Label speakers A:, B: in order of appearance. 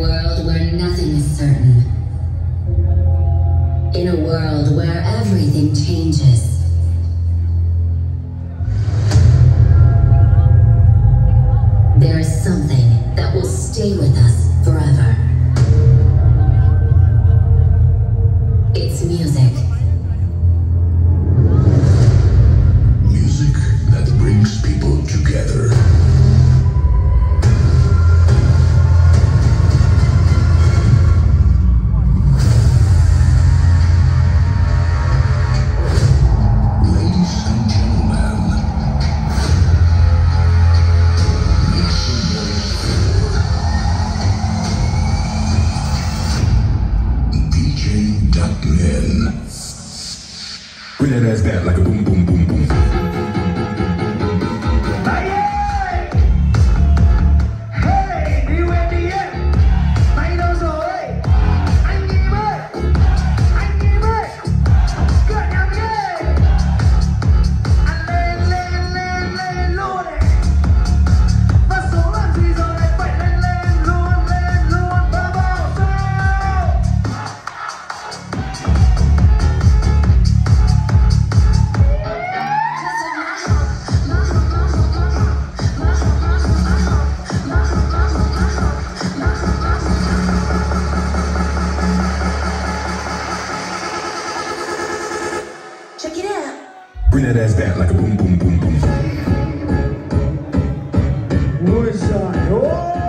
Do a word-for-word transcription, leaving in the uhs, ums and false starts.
A: world where nothing is certain. In a world where everything changes. There is something that will stay with us forever. It's music.
B: Music that brings people together.
C: Bring that ass back like a boom, boom, boom, boom.
A: Check it out.
C: Bring that ass back like a boom, boom, boom, boom.
D: Woodshine. Oh!